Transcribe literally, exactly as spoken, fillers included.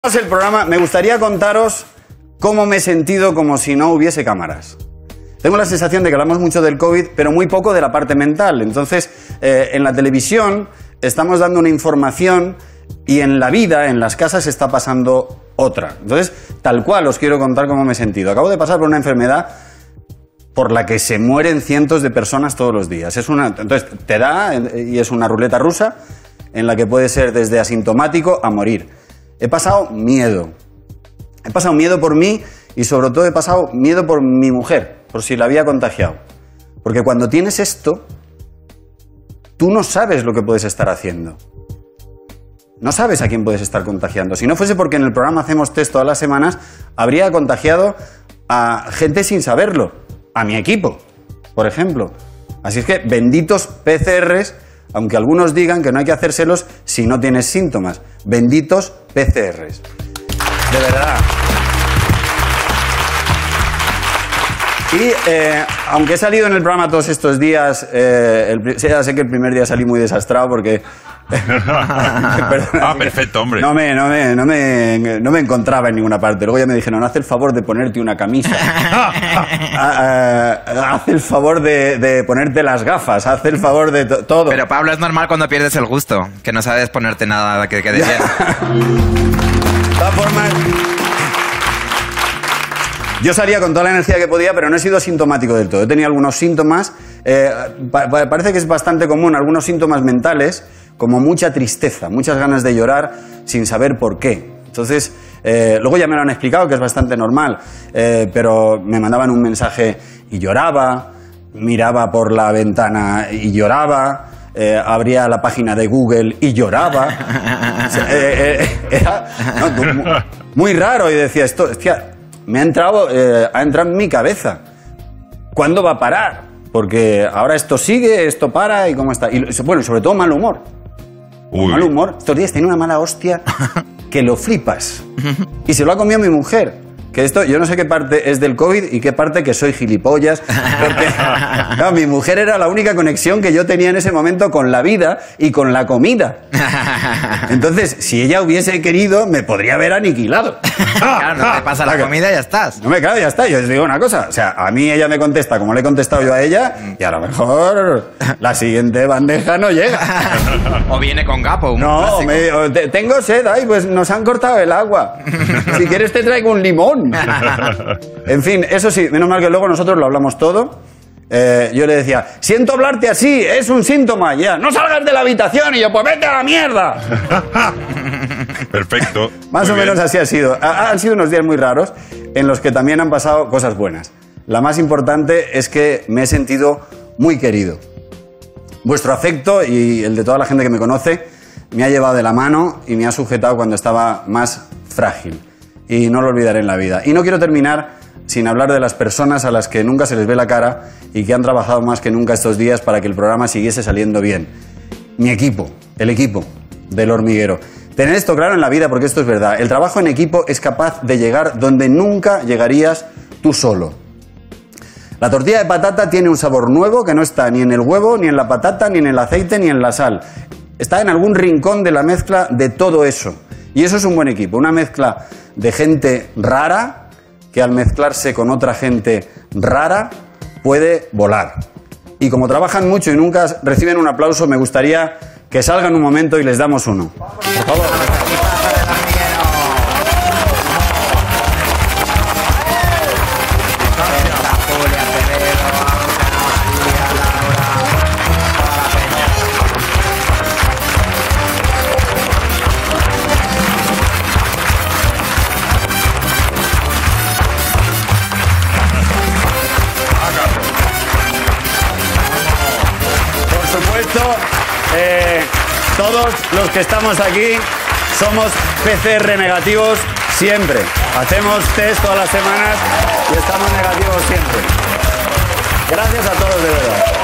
El programa, me gustaría contaros cómo me he sentido como si no hubiese cámaras. Tengo la sensación de que hablamos mucho del COVID, pero muy poco de la parte mental. Entonces, eh, en la televisión estamos dando una información y en la vida, en las casas, está pasando otra. Entonces, tal cual os quiero contar cómo me he sentido. Acabo de pasar por una enfermedad por la que se mueren cientos de personas todos los días. Es una, entonces, te da y es una ruleta rusa en la que puede ser desde asintomático a morir. He pasado miedo. He pasado miedo por mí y sobre todo he pasado miedo por mi mujer, por si la había contagiado. Porque cuando tienes esto, tú no sabes lo que puedes estar haciendo. No sabes a quién puedes estar contagiando. Si no fuese porque en el programa hacemos test todas las semanas, habría contagiado a gente sin saberlo. A mi equipo, por ejemplo. Así es que benditos P C Rs, aunque algunos digan que no hay que hacérselos si no tienes síntomas. Benditos P C Rs. De verdad. Y eh, aunque he salido en el programa todos estos días, eh, el, ya sé que el primer día salí muy desastrado porque... ah, perfecto, hombre. No me, no, me, no, me, no me encontraba en ninguna parte. Luego ya me dijeron, haz el favor de ponerte una camisa. Haz el favor de, de ponerte las gafas. Haz el favor de to todo. Pero Pablo, es normal cuando pierdes el gusto, que no sabes ponerte nada que quede bien. De todas formas... Yo salía con toda la energía que podía, pero no he sido asintomático del todo. He tenido algunos síntomas, eh, pa parece que es bastante común, algunos síntomas mentales, como mucha tristeza, muchas ganas de llorar sin saber por qué. Entonces, eh, luego ya me lo han explicado, que es bastante normal, eh, pero me mandaban un mensaje y lloraba, miraba por la ventana y lloraba, eh, abría la página de Google y lloraba. O sea, eh, eh, era no, muy raro y decía, esto, hostia, me ha entrado, eh, ha entrado en mi cabeza. ¿Cuándo va a parar? Porque ahora esto sigue, esto para y cómo está. Y bueno, sobre todo mal humor. Uy. Mal humor. Estos días tiene una mala hostia que lo flipas. Y se lo ha comido mi mujer. Que esto, yo no sé qué parte es del COVID y qué parte que soy gilipollas. Porque claro, mi mujer era la única conexión que yo tenía en ese momento con la vida y con la comida. Entonces, si ella hubiese querido, me podría haber aniquilado. Claro, no te pasa la comida y ya estás. No me claro, ya está. Yo os digo una cosa. O sea, a mí ella me contesta como le he contestado yo a ella y a lo mejor la siguiente bandeja no llega. O viene con gapo. Un no, me, te, tengo sed. Ay, pues nos han cortado el agua. Si quieres te traigo un limón. En fin, eso sí, menos mal que luego nosotros lo hablamos todo. Eh, yo le decía, siento hablarte así, es un síntoma, ya, no salgas de la habitación. Y yo, pues vete a la mierda. Perfecto. Más o menos así ha sido. Ha, han sido unos días muy raros en los que también han pasado cosas buenas. La más importante es que me he sentido muy querido. Vuestro afecto y el de toda la gente que me conoce me ha llevado de la mano y me ha sujetado cuando estaba más frágil. Y no lo olvidaré en la vida. Y no quiero terminar sin hablar de las personas a las que nunca se les ve la cara y que han trabajado más que nunca estos días para que el programa siguiese saliendo bien. Mi equipo, el equipo del hormiguero. Tened esto claro en la vida porque esto es verdad. El trabajo en equipo es capaz de llegar donde nunca llegarías tú solo. La tortilla de patata tiene un sabor nuevo que no está ni en el huevo, ni en la patata, ni en el aceite, ni en la sal. Está en algún rincón de la mezcla de todo eso. Y eso es un buen equipo, una mezcla de gente rara que al mezclarse con otra gente rara puede volar. Y como trabajan mucho y nunca reciben un aplauso, me gustaría que salgan un momento y les damos uno. Por favor. Eh, todos los que estamos aquí somos P C R negativos siempre. Hacemos test todas las semanas y estamos negativos siempre. Gracias a todos de verdad.